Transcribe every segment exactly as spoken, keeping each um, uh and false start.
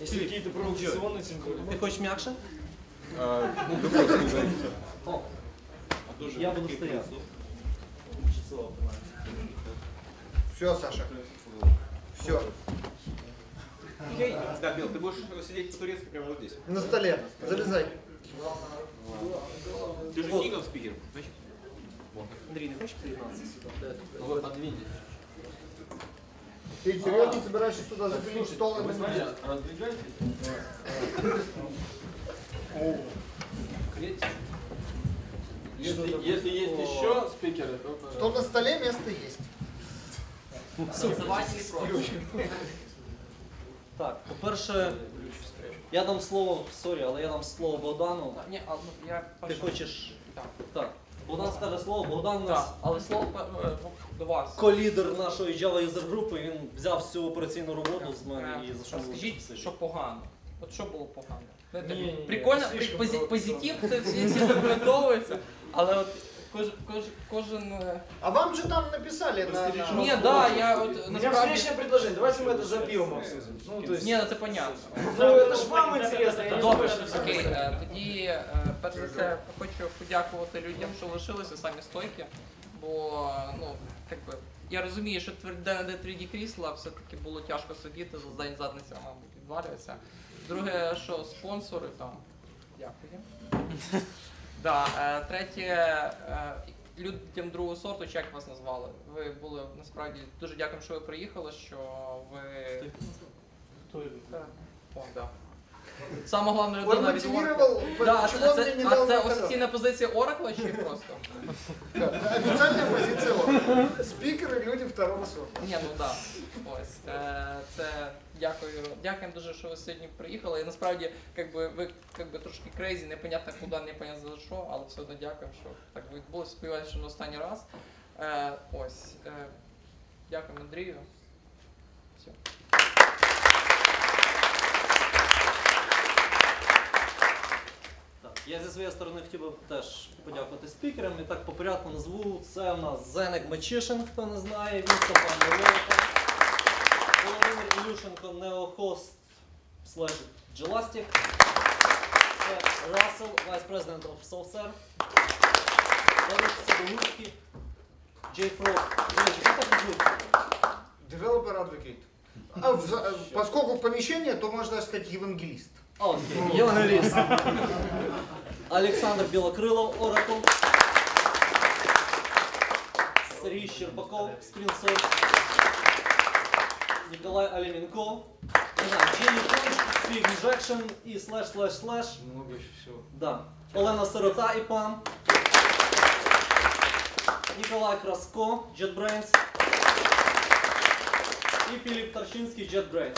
Если какие-то провокационные символы. Ты хочешь мягче? Вы просто не знаете. Я буду стоять. Все, Саша. Все. Окей, да, Бел, ты будешь сидеть по-турецки прямо вот здесь. На столе. Залезай. Ты же Кигов спикер. Андрей, не хочешь признаться сюда? Вот, подвиньтесь. Ты серьезно собираешься сюда запилить стол и Смотрите, раздвигайтесь. Если, если есть еще спикеры, то Что пожалуйста. на столе место есть. Так, по-перше, я дам слово, сорі, але я дам слово Богдану. Ні, а, ну, я Ти перший. хочеш? Так. Так. Богдан скаже слово. Богдан у нас Так, але слово е, е, до вас. ко-лідер нашої Java User групи, він взяв всю операційну роботу з мене Е, і за що ми Скажіть, дуже що погано. От що було погано? Знаєте, Ні, ні, ні, прикольно, слишком позі- про- позитив, це всі, всі запам'ятовуються, але от кож, кож, кожен... е, А вам же там написали на... на- Ні, да, я от У меня насправді... встречное предложение. Давайте мы это за пивом обсудим. Ну, то есть... Ні, ну це понятно. Ну, это ж вам интересно. Я не Добре, знаю, что окей, е, тоді е, перш за все хочу подякувати людям, що лишилися самі стойкі, бо ну, як би, я розумію, що тверде на три ді крісла все-таки було тяжко сидіти, за день задниця, мабуть, відвалюється. Друге, що спонсори там, дякую. Да, е, третє, е, людям другого сорту, чи як вас назвали, ви були насправді дуже дякую, що ви приїхали, що ви... Так. О, да. Сама головна Он людина від мотивировал, Да, а почему он це, мне не а дал це наказать. офіційна позиція Оракла чи просто? Да, официальная позиция. он. Спикеры, люди второго сорта. Ні, ну так. Ось. Е, Це дякую. Дякуємо дуже, що ви сьогодні приїхали. І насправді, якби ви якби трошки крейзі, непонятно куди, непонятно за що, але все одно дякуємо, що так відбулося. Сподіваюся, що на останній раз. Е, Ось. Е, Дякуємо Андрію. Все. Так, я зі своєї сторони хотів би теж подякувати спікерам. І так по порядку назву. Це у нас Зенек Мачишин, хто не знає, він з компанії Леока. Володимир Ілюшенко, неохост слеш Джеластік. Це Рассел, Vice President of SoftServe. Давид Сидогурський. Джей Фрог. Джей, як так звуть? Developer Advocate. А, в- э, поскольку помещение, то можно даже сказать евангелист. Окей, евангеліст. Олександр Білокрилов, Oracle. Сергій Щербаков, Screensafe. Николай Алименков. Не знаю, Джимми Конч, Speed Injection и слэш слэш слэш. Много еще всего. Да. Олена Сирота і пан. Николай Краско, JetBrains. И Филипп Торчинский, JetBrains.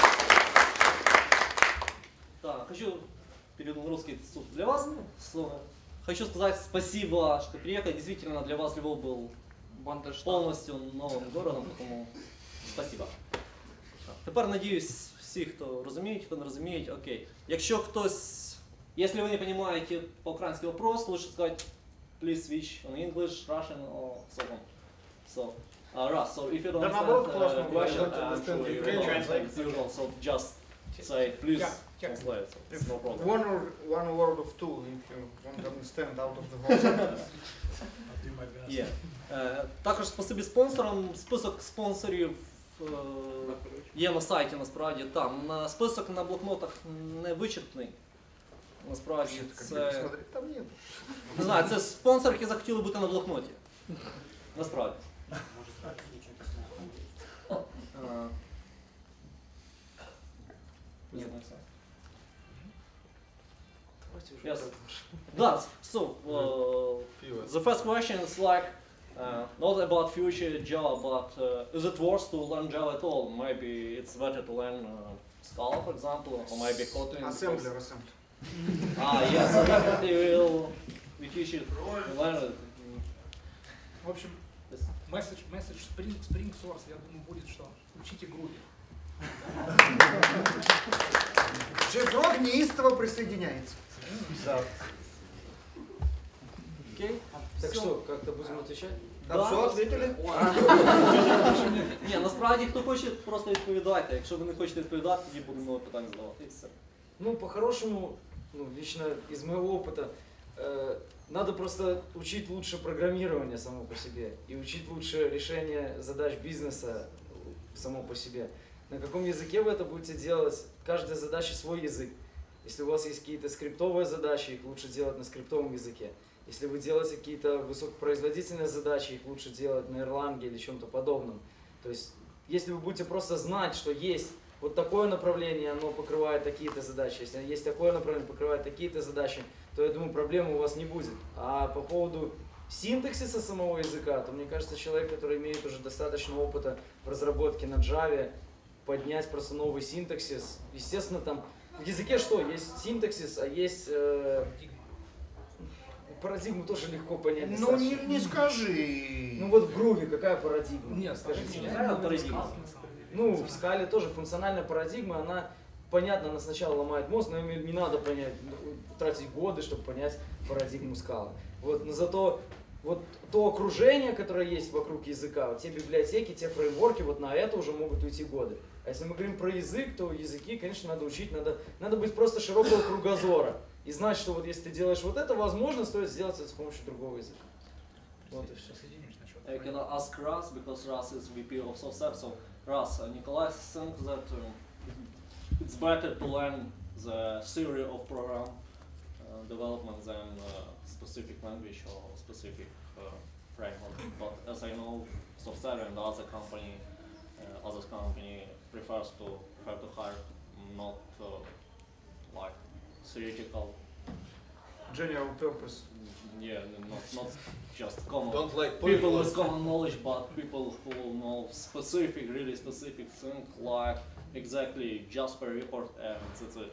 Так, хочу, перейду на русский суд для вас. Слово. Хочу сказать спасибо, что приехали. Действительно, для вас Львов был Бандерштат. полностью новым городом, тому спасибо. Тепер, надіюсь, всі, хто розуміють, хто не розуміють, окей. Якщо хтось, якщо ви не розумієте по-українськи вопрос, лучше сказати please switch on English, Russian or so on. So, uh, Russ, so if you don't Да, understand наоборот, классно, uh, я Russian, don't I'm understand sure you Ukrainian, know translate. it's usual, so just say please Yeah, yeah. translate, so it's no problem. One, or, one word of two, if you want to understand out of the whole sentence. Є. Е, також спасибі спонсорам. Список спонсорів е, є на сайті, насправді. Там на список на блокнотах не вичерпний. Насправді це, Смотри, там нет. не знаю, це спонсори, які захотіли бути на блокноті. Насправді. Е, Yes. That's so. Uh, the first question is like uh, not about future Java, but uh, is it worth to learn Java at all? Maybe it's better to learn uh, Scala, for example, or maybe Kotlin. Assembler, assembler. Ah, yes. So definitely will we teach it, we learn it. В общем, месседж, месседж Spring, Spring Source, я думаю, будет, что учите Groovy. JFrog неистово присоединяется. Да. Окей? Так Всё. что, как-то будем отвечать? А все, ответили? Ні, насправді хто хоче, просто відповідайте. Якщо ви не хочете відповідати, тоді будемо питання задавати. І все. Ну, по-хорошему, ну, лично из моего опыта, э, надо просто учить лучше программирование само по себе и учить лучше решение задач бизнеса само по себе. На каком языке вы это будете делать? Каждая задача свой язык. Если у вас есть какие-то скриптовые задачи, их лучше делать на скриптовом языке. Если вы делаете какие-то высокопроизводительные задачи, их лучше делать на Erlang или чем-то подобном. То есть, если вы будете просто знать, что есть вот такое направление, оно покрывает такие-то задачи, если есть такое направление, покрывает такие-то задачи, то, я думаю, проблемы у вас не будет. А по поводу синтаксиса самого языка, то, мне кажется, человек, который имеет уже достаточно опыта в разработке на Java, поднять просто новый синтаксис, естественно, там в языке что? Есть синтаксис, а есть... Э, парадигму тоже легко понять. Ну не, не скажи. Ну вот в груве какая парадигма? Нет, скажите. не Какая парадигма? Ну, в скале тоже функциональная парадигма, она, понятно, она сначала ломает мозг, но не надо понять, тратить годы, чтобы понять парадигму скалы. Вот, но зато вот то окружение, которое есть вокруг языка, вот те библиотеки, те фреймворки, вот на это уже могут уйти годы. А если мы говорим про язык, то языки, конечно, надо учить, надо, надо быть просто широкого кругозора. И знать, что вот если ты делаешь вот это, возможно, стоит сделать это с помощью другого языка. Вот и все. I can ask Ras, because Ras is V P of SoftSep. So Ras, uh, Nikolai thinks that um, it's better to learn the theory of program uh, development than uh, specific language or specific uh, framework. But as I know, SoftSep and other company, uh, other company prefers to have to hire not uh, like theoretical. General purpose. Yeah, not not just common Don't like people with common knowledge, but people who know specific, really specific thing, like exactly Jasper report, and that's it.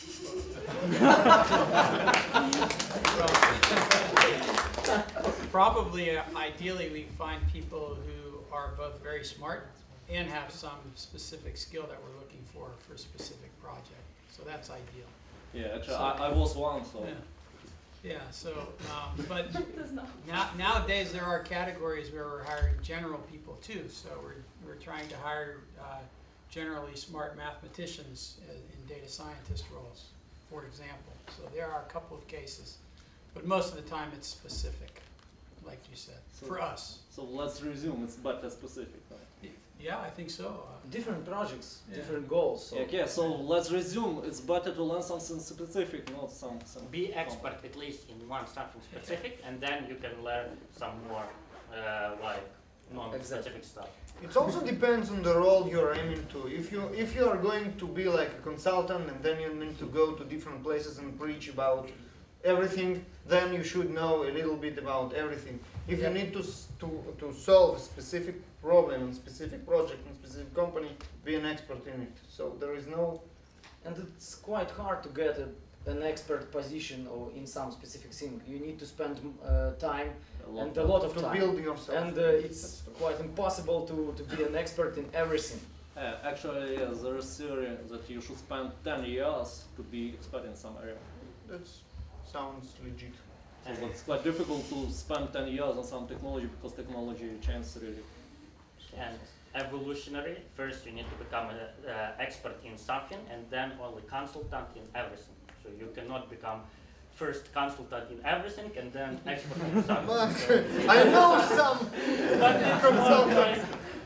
Probably, uh, ideally, we find people who are both very smart and have some specific skill that we're looking for for a specific project. So that's ideal. Yeah, actually, So- I, I was one, so. Yeah. Yeah, so, um, but now, nowadays there are categories where we're hiring general people too. So we're, we're trying to hire uh, generally smart mathematicians in in data scientist roles, for example. So there are a couple of cases, but most of the time it's specific, like you said, So- for us. So let's resume. It's better specific. Right? Yeah, I think so. Uh, Different projects, Yeah. different goals. So. Okay, so let's resume. It's better to learn something specific, not some. some Be expert at least in one something specific, and then you can learn some more uh, like non-specific stuff. It also depends on the role you're aiming to. If you if you are going to be like a consultant and then you need to go to different places and preach about everything, then you should know a little bit about everything. If Yeah. you need to s- to to solve a specific problem in specific project in specific company, be an expert in it. So there is no. And it's quite hard to get a, an expert position or in some specific thing. You need to spend uh, time A lot and a lot of To time. build yourself. And uh, it's quite impossible to, to be an expert in everything. Uh, actually, yeah, there is theory that you should spend ten years to be expert in some area. That sounds legit. So it's quite difficult to spend ten years on some technology because technology changes really. And evolutionary, first you need to become an uh, expert in something, and then only consultant in everything. So you cannot become first consultant in everything and then expert in something. So, I know some consultants.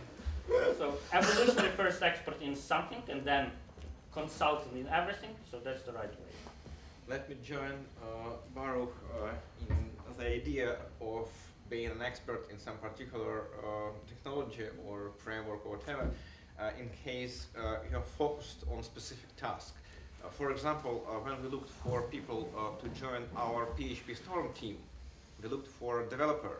so evolutionary first expert in something and then consultant in everything. So that's the right way. Let me join uh, Baruch uh, in the idea of being an expert in some particular uh, technology or framework or whatever, uh, in case uh, you're focused on specific task. Uh, for example, uh, when we looked for people uh, to join our P H P Storm team, we looked for a developer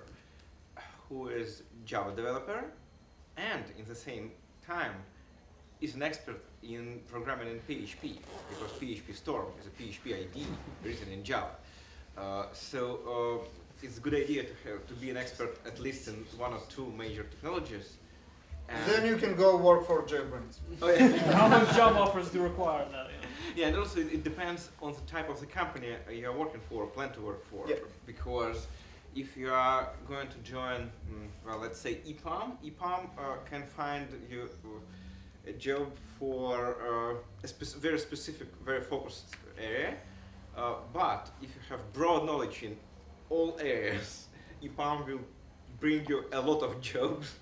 who is Java developer and in the same time is an expert in programming in P H P, because P H P Storm is a P H P I D written in Java. Uh, so uh, it's a good idea to have to be an expert at least in one or two major technologies. And Then you can go work for JetBrains. oh, yeah. How much job offers do you require now? Yeah, and also it depends on the type of the company you are working for, or plan to work for, Yeah. because if you are going to join, mm, well, let's say EPAM, EPAM uh, can find you a job for uh, a spec very specific, very focused area. Uh, but if you have broad knowledge in all areas, EPAM will bring you a lot of jobs.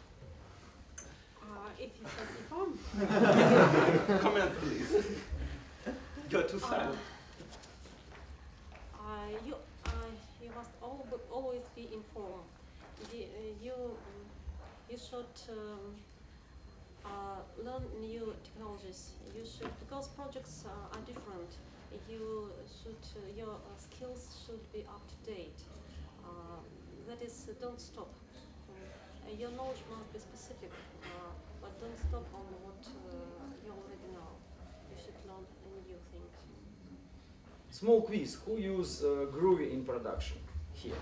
Uh, if you have EPAM. Comment, please. You're too silent. Uh, you, uh, you must al always be informed. The, uh, you, um, you should um, uh, learn new technologies. You should, because projects uh, are different. You should, uh, your uh, skills should be up to date. Uh, that is, uh, don't stop. Uh, your knowledge must be specific, uh, but don't stop on what uh, you already know. You should learn new things. Small quiz. Who use uh, Groovy in production here?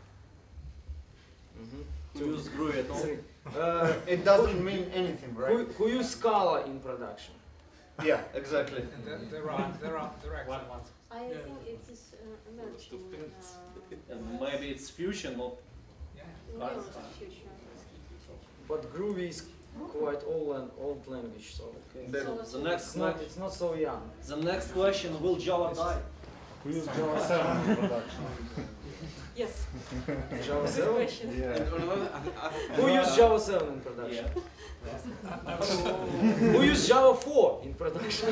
Mm-hmm. Who use Groovy at all? Three. Uh, It doesn't mean anything, right? who, who use Scala in production? Yeah, exactly. And there, there are, there are, there are. One, one. I Yeah. think it is uh, emerging. Uh, And maybe it's fusion, not Yeah. near Right. the future. But Groovy is quite old and old language, so okay. Then- So the It's next not, next it's not so young. the next question: will Java die? Who use Java seven in production? Yes, Java good seven? question. Yeah. Who use Java seven in production? Who use Java four in production?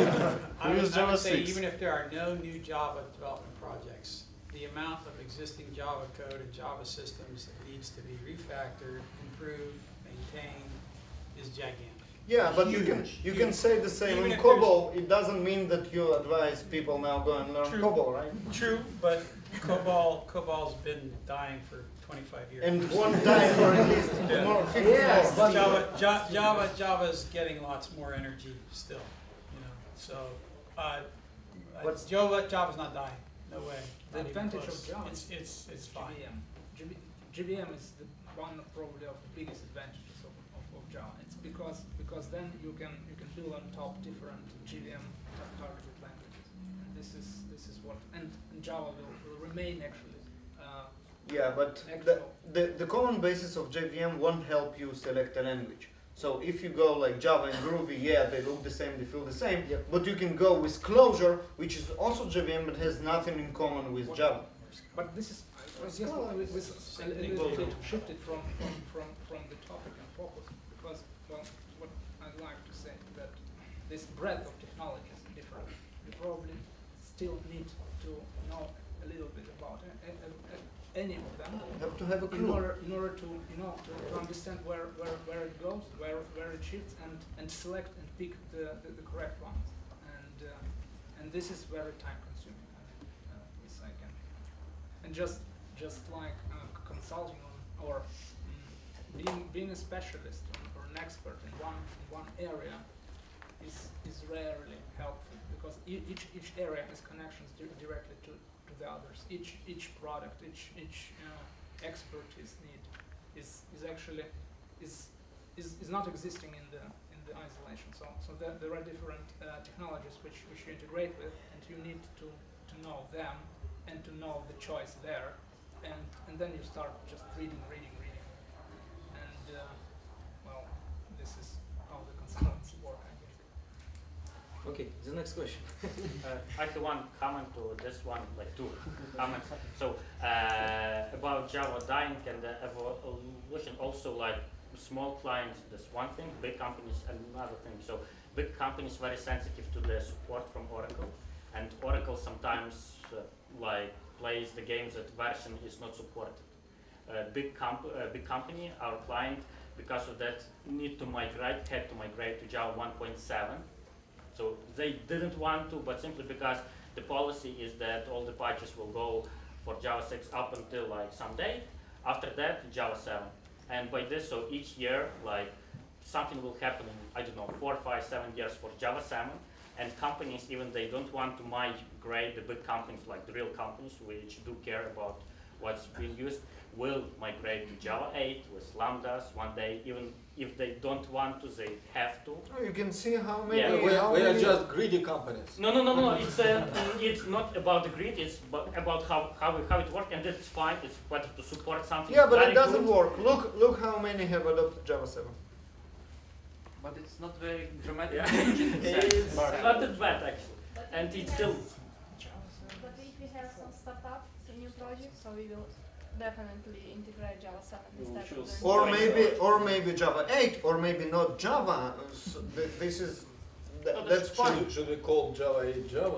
I Who would, use I Java would say six? even if there are no new Java development projects, the amount of existing Java code and Java systems that needs to be refactored, improved, maintained is gigantic. Yeah, but you can Huge, you can huge. say the same Even in if COBOL. It doesn't mean that you advise people now go and learn True. COBOL, right? True, but COBOL, COBOL's been dying for twenty-five years. And one time for at least Yeah. more fifty Yes, more. but- Java, Ja- Java, Java's getting lots more energy still, you know, so, uh, But- Java, Java's not dying, no way. The not even advantage close. of Java It's, it's, it's fine. G V M. G V G V M is the one of probably of the biggest advantages of, of, of Java. It's because because then you can you can build on top different G V M tar- targeted languages. And this is this is what and, and Java will, will remain actually. Uh, Yeah, but the, the the common basis of J V M won't help you select a language. So if you go like Java and Groovy, yeah, they look the same, they feel the same. Yep. But you can go with Clojure, which is also J V M but has nothing in common with Java. but this is I was just we, we s- a thing little will bit do. shifted from, from, from, from the topic and focus because well what I'd like to say that this breadth of technology is different. You probably still need to know a little bit about a, a, a, any of them. You have to have a In clue. order, in order to, you know, to, to understand where, where, where it goes, where, where it shifts, and, and select and pick the, the, the correct ones. And, uh, and this is very time consuming. Uh, yes, I can. And just, just like uh, consulting on, or mm, being, being a specialist or an expert in one, in one area is, is rarely helpful because e- each, each area has connections di directly to, to the others. Each, each product, each, each uh, expertise need is, is actually is, is, is not existing in the, in the isolation. So, so there, there are different uh, technologies which, which you integrate with, and you need to, to know them and to know the choice there, and, and then you start just reading, reading, reading. And, uh, well, this is how the consultants work, I think. Okay, the next question. Uh, I have one comment to this one, like two comments. So uh, about Java dying and the evolution, also like small clients, that's one thing, big companies another thing. So big companies very sensitive to the support from Oracle, and Oracle sometimes uh, like plays the games that version is not supported. Uh, big, comp uh, big company, our client, because of that, need to migrate, had to migrate to Java one point seven. So they didn't want to, but simply because the policy is that all the patches will go for Java six up until like some date. After that, Java seven. And by this, so each year, like something will happen in, I don't know, four, five, seven years for Java seven. And companies, even they don't want to migrate the big companies, like the real companies, which do care about what's being used will migrate to Java eight with lambdas one day, even if they don't want to, they have to. Oh, you can see how many. Yeah. We, how we are many- just greedy companies. No, no, no, no. It's uh, it's not about the grid. It's bu- about how how how it works, and it's fine. It's better to support something. Yeah, but very it doesn't good. work. Look, look how many have adopted Java seven. But it's not very dramatic Yeah. change in the sense. It's not that bad actually, and it's still. But if we have some startup, some new project, so we will definitely integrate Java seven instead of the Or maybe, or maybe Java eight, or maybe not Java. So th this is, th Oh, that's fine. Should, should we call Java eight Java?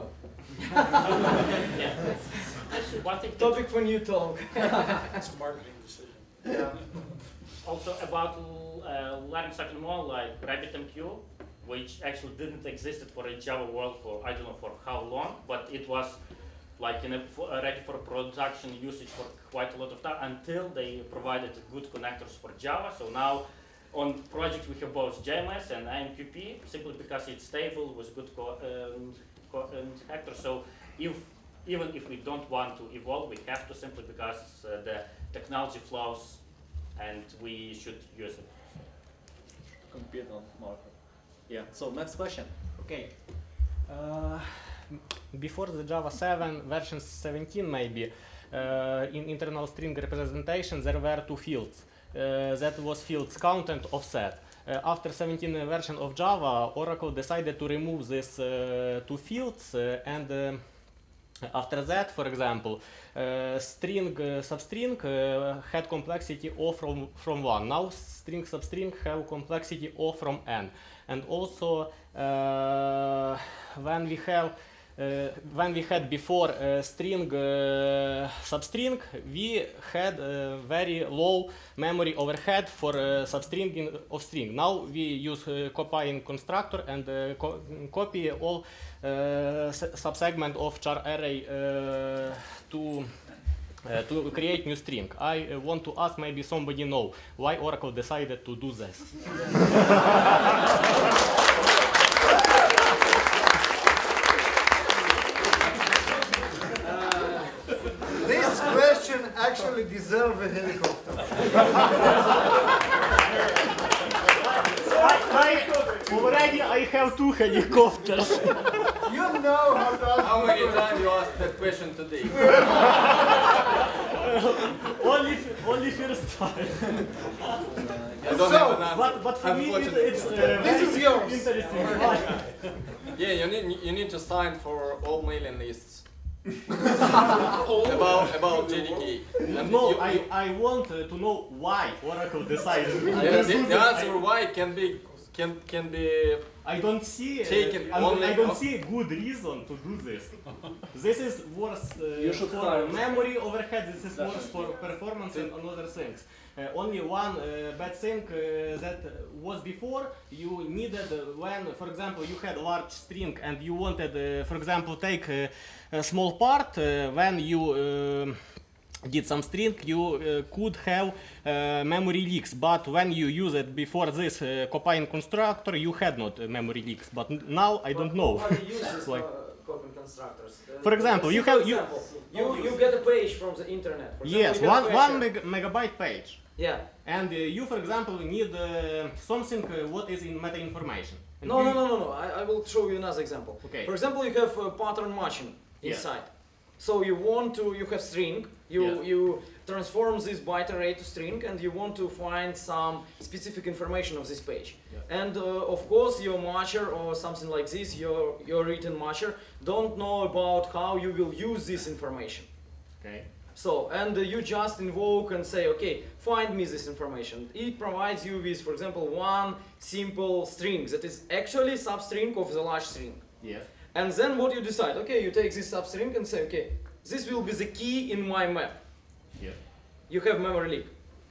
Yeah. That's one thing. Topic for new talk. It's a marketing decision. Yeah. Also about uh, learning something more like RabbitMQ, which actually didn't exist for a Java world for I don't know for how long, but it was like in a, for, uh, ready for production usage for quite a lot of time until they provided good connectors for Java. So now on projects we have both J M S and I M Q P simply because it's stable with good co um, co um, connectors. So if even if we don't want to evolve, we have to simply because uh, the technology flows and we should use it. Compete on market. Yeah. So next question. Okay. Uh, before the Java seven, version seventeen maybe, uh, in internal string representation there were two fields. Uh, that was fields count and offset. Uh, after seventeen version of Java, Oracle decided to remove these uh, two fields uh, and uh, after that, for example, uh, string uh, substring uh, had complexity O from, from one. Now string substring have complexity O from n. And also uh, when we have uh, when we had before uh, string uh, substring, we had uh, very low memory overhead for uh, substringing of string. Now we use uh, copying constructor and uh, co copy all uh, subsegment of char array uh, to uh, to create new string. I uh, want to ask, maybe somebody know why Oracle decided to do this. This question actually deserves a helicopter. I, I already I have two helicopters. You know how to ask. How many times you asked that question today? only, only first time. I don't So, have an answer. But, but for me, it, Unfortunately. it's uh, This very is yours. interesting. Why? Yeah, you need you need to sign for all mailing lists. about about J D K. And No, you- I, you- I want uh, to know why Oracle decided. Yeah, the, the answer why can be can can be I don't see. Uh, taken I, only I don't of- see a good reason to do this. This is worse uh, You should for hire- memory overhead. This is worse for performance and other things. Uh, only one uh, bad thing uh, that was before you needed uh, when, for example, you had a large string and you wanted, uh, for example, take uh, a small part uh, when you. Uh, did some string, you uh, could have uh, memory leaks, but when you use it before this uh, copying constructor, you had not uh, memory leaks. But n now I don't know. How do you use these Like, uh, copying constructors? Uh, For example, you simple have- you- example. you you get a page from the internet. For yes, example, you one get one Flasher. meg megabyte page, Yeah. and uh, you, for example, need uh, something uh, what is in meta information. And No, you- no, no, no, no. I, I will show you another example. Okay. For example, you have uh, pattern matching Yeah. inside. So you want to, you have string, you, Yes. you transform this byte array to string and you want to find some specific information of this page. Yeah. And uh, of course your matcher or something like this, your, your written matcher, don't know about how you will use this information. Okay. So, and uh, you just invoke and say, okay, find me this information. It provides you with, for example, one simple string that is actually substring of the large string. Yes. And then what you decide, okay, you take this substring and say, okay, this will be the key in my map. Yes. You have memory leak.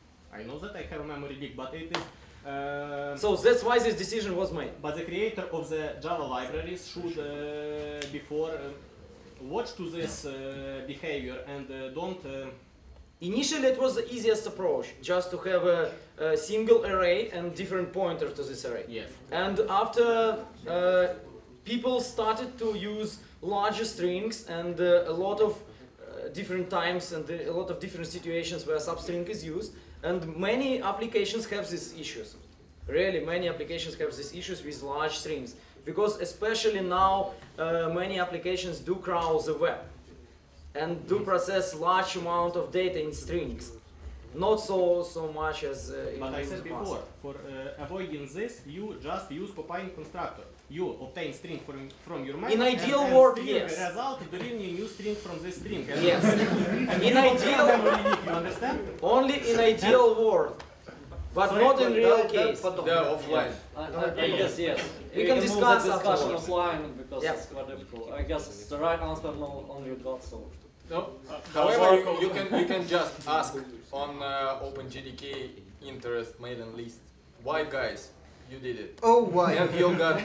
I know that I have a memory leak, but it is. Uh, So that's why this decision was made. But the creator of the Java libraries should uh, before uh, watch to this uh, behavior and uh, don't. Uh, Initially it was the easiest approach, just to have a, a single array and different pointer to this array. Yes. And after uh, people started to use larger strings and uh, a lot of uh, different times and a lot of different situations where substring is used, and many applications have these issues. Really, many applications have these issues with large strings, because especially now uh, many applications do crawl the web and do process large amount of data in strings. Not so so much as uh, in But I in said the past. before, for uh, avoiding this, you just use Popeye constructor. You obtain string from, from your method. In ideal and, and world, string yes. result delivering a new string from this string. And Yes. and In you don't ideal- have memory leak, you understand? Only in ideal world, but Sorry, not in but real that- that case. потом. Да, offline. I, I guess yes. We can move discuss the discussion afterwards. offline because Yeah. it's quite difficult. I guess the right answer no only got so. No. However, you, you can you can just ask on uh, OpenJDK interest mailing list. Why, guys? You did it. Oh, why? And you got.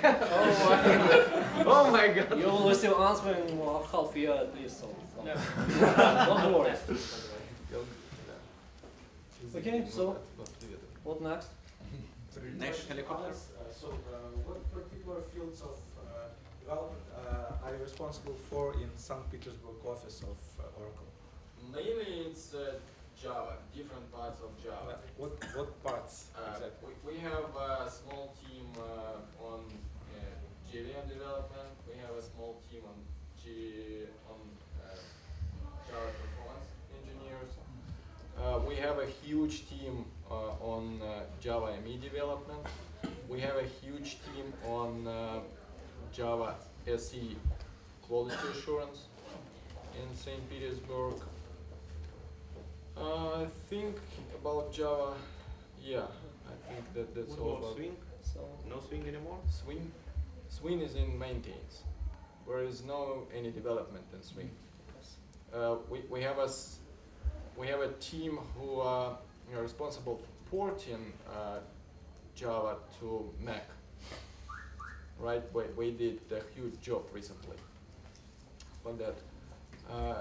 Oh my god. You will receive answer in uh, half year at least. So, so. Don't worry. Okay, so what next? Next helicopter. Uh, so, uh, what particular fields of uh, development uh, are you responsible for in Saint Petersburg office of uh, Oracle? Mainly it's uh, Java, different parts of Java. Uh, what what parts Uh, exactly? we, we have a small team uh, on uh, J V M development. We have a small team on G on uh, Java performance engineers. Uh, we have a huge team uh, on uh, Java M E development. We have a huge team on uh, Java S E quality assurance in Saint Petersburg. Uh, I think about Java, yeah, I think that that's What all about about Swing? So No Swing anymore? Swing. Swing is in maintains. There is no any development in Swing. Uh, we, we have a s- we have a team who are you know, responsible for porting uh, Java to Mac. Right, we, we did a huge job recently on that. Uh,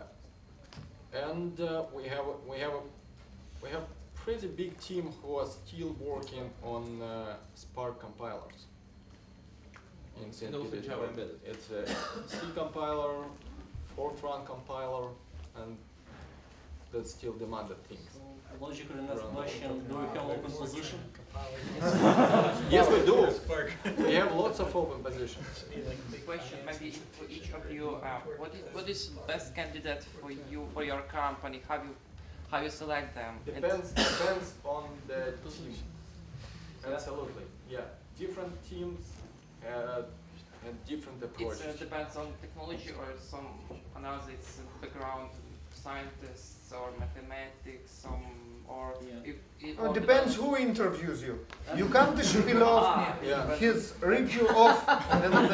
and uh, we have a, we have a, we have pretty big team who are still working on uh, Spark compilers in Saint And also Petersburg. Java embedded. It's a C compiler, Fortran compiler, and that's still demanded things. Logical enough question, do we have open position? Yes, we do. We have lots of open positions. The question maybe for each of you, uh, what is what is best candidate for you for your company? How you how you select them? And- Depends depends on the team. Absolutely, yeah. Different teams uh, and different It approaches. uh, depends on technology or some another it's background scientists or mathematics, some or if it Oh, or depends develop- who interviews you. You can't spill off Ah, Yeah. his review off and uh,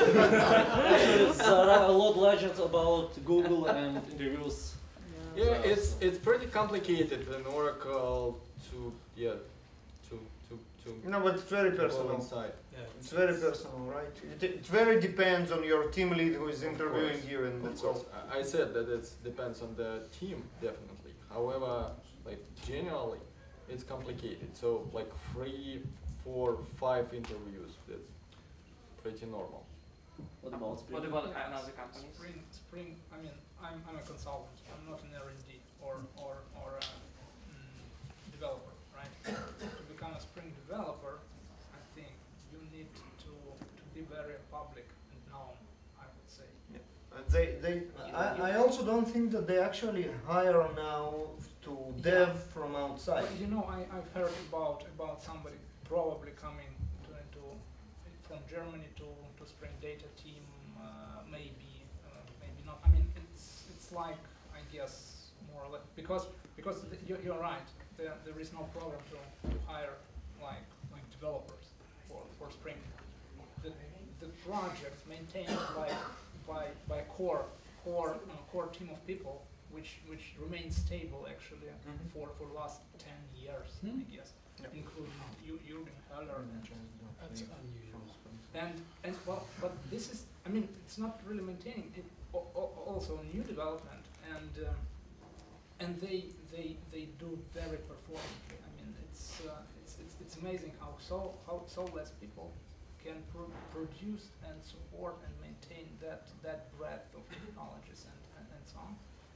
Actually, there are a lot legends about Google and interviews. Yeah, it's it's pretty complicated in Oracle to yeah to to to no, but it's very go personal. inside. Yeah. It's very personal, right? It, it very depends on your team lead who is Of interviewing course, you, and of that's all. course. I I said that it depends on the team definitely. However, like generally, it's complicated. So like three, four, five interviews. That's pretty normal. What about Spring? What about another companies? Spring, Spring. I mean, I'm, I'm a consultant. I'm not an R and D or or or a mm, developer, right? To become a Spring developer, I think you need to to be very public and known. I would say. Uh, They, they, I, I also don't think that they actually hire now to dev from outside. But, you know, I, I've heard about about somebody probably coming to, to from Germany to, to Spring Data team, uh, maybe, uh, maybe not. I mean, it's it's like I guess more or less because because th you're, you're right. There there is no program to, to hire like like developers for, for Spring. The the project's maintained by by by core core uh, core team of people which which remains stable actually Mhm. for for last ten years, I guess, including you Jürgen Heller and That's unusual. and and well, but this is I mean it's not really maintaining it. al- al- Also new development and um, and they they they do very performantly. I mean it's uh, it's it's it's amazing how so how so less people can pro produce and support and maintain that that breadth of technologies and, and, and so on.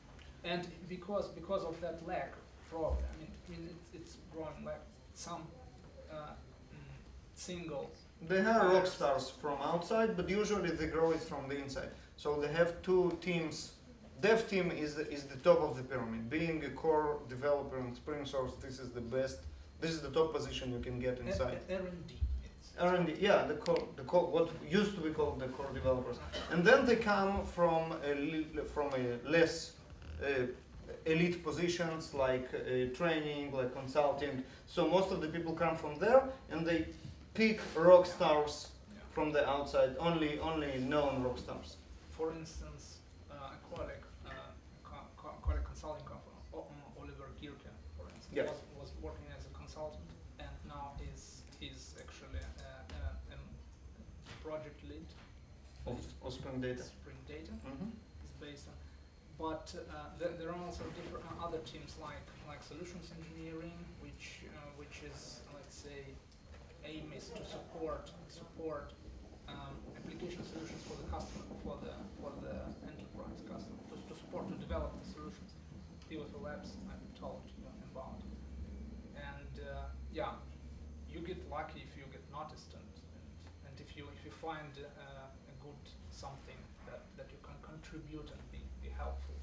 and because because of that lack, probably, I mean, I mean it's, it's growing like some uh, mm, single. They hire rock stars from outside, but usually they grow it from the inside. So they have two teams. Dev team is the, is the top of the pyramid. Being a core developer in Spring Source, this is the best. This is the top position you can get inside. R and D. R and D, yeah, the core, the core, what used to be called the core developers, and then they come from a li- from a less uh, elite positions like uh, training, like consulting. So most of the people come from there, and they pick rock stars from the outside. Only only known rock stars. For instance, uh, a colleague, uh, co- co- colleague consulting company, O- um, Oliver Gierke, for instance, Yes. was, was working as a consultant, and now is is actually a, a, a project lead Of, of Spring Data. Spring Data Mhm. is based on. But uh, there, there are also different uh, other teams like like solutions engineering, which uh, which is, let's say, aim is to support support um, application solutions for the customer, for the for the enterprise customer, to, to support to develop the solutions. Pivotal Labs, I've told you about, and uh, yeah, you get lucky if you get noticed, and and, and if you if you find uh, a good something that, that you can contribute and be, be helpful.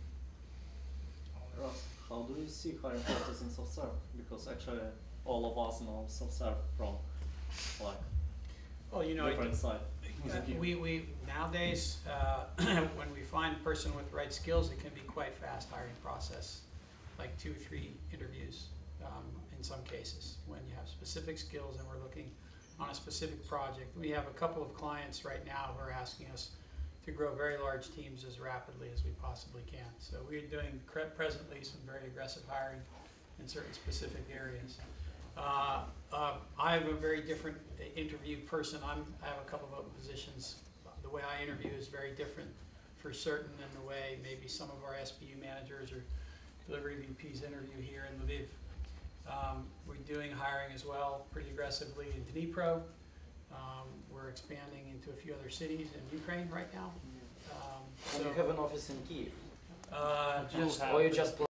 Ross, how do you see hiring process in SoftServe? Because actually all of us know SoftServe from like Well, you know, different it- side. Uh, we, we, nowadays, uh, when we find a person with the right skills, it can be quite fast hiring process, like two, three interviews, um, in some cases, when you have specific skills and we're looking on a specific project. We have a couple of clients right now who are asking us to grow very large teams as rapidly as we possibly can. So we're doing cre- presently some very aggressive hiring in certain specific areas. Uh, uh, I'm a very different interview person. I'm, I have a couple of open positions. The way I interview is very different for certain than the way maybe some of our S B U managers or delivery V Ps interview here in Lviv. Um, we're doing hiring as well pretty aggressively in Dnipro. Um, we're expanding into a few other cities in Ukraine right now. Um, And so, you have an office in Kyiv. uh, just Or you just